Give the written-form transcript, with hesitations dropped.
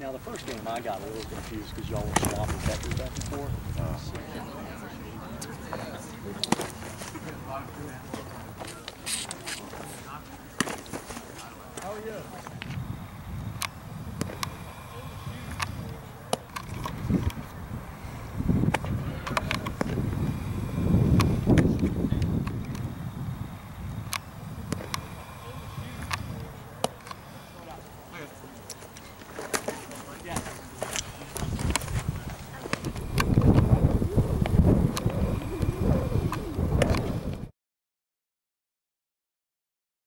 Now the first game I got a little confused because y'all were swapping vectors back and forth.